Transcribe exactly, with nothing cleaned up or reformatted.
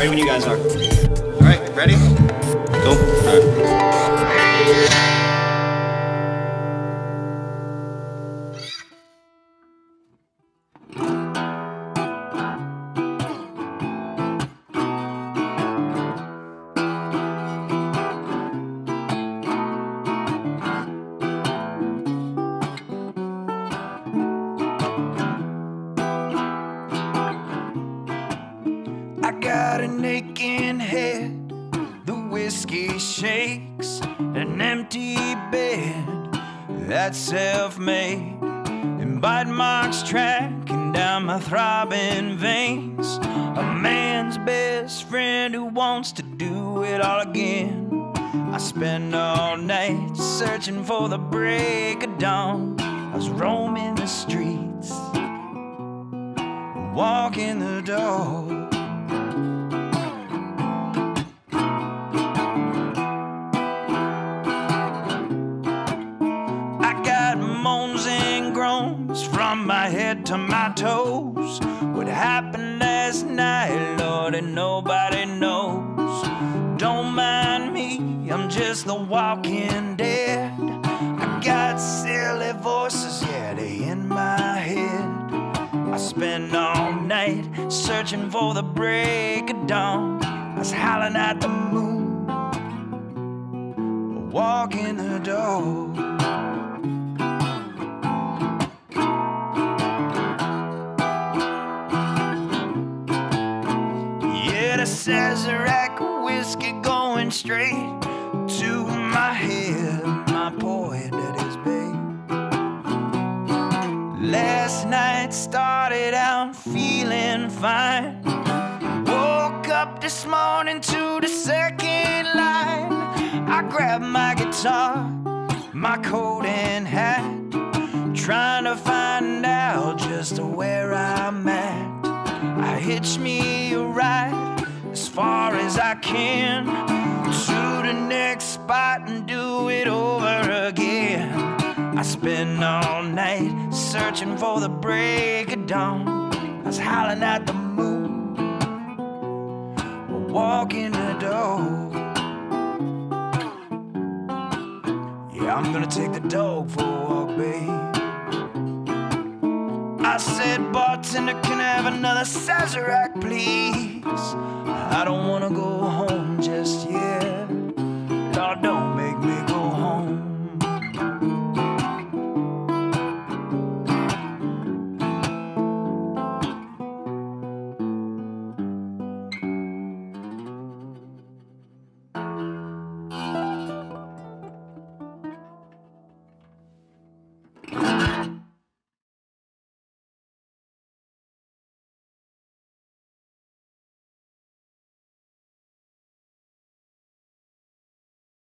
Ready when you guys are. All right, ready? Cool. All right. I got an aching head, the whiskey shakes, an empty bed that's self-made, and bite marks tracking down my throbbing veins. A man's best friend who wants to do it all again. I spend all night searching for the break of dawn. I was roaming the streets, walking the dog. Moans and groans from my head to my toes. What happened last night, Lord, and nobody knows. Don't mind me, I'm just the walking dead. I got silly voices, yeah, they in my head. I spend all night searching for the break of dawn. I was howling at the moon, walking the dog. The Sazerac whiskey going straight to my head, my poet that is babe. Last night started out feeling fine. Woke up this morning to the second line. I grabbed my guitar, my coat and hat, trying to find out just where I'm at. I hitch me a ride as far as I can to the next spot and do it over again. I spend all night searching for the break of dawn. I was howling at the moon, walking the dog. Yeah, I'm gonna take the dog for a walk, babe. I said, bartender, can I have another Sazerac, please? I don't wanna go home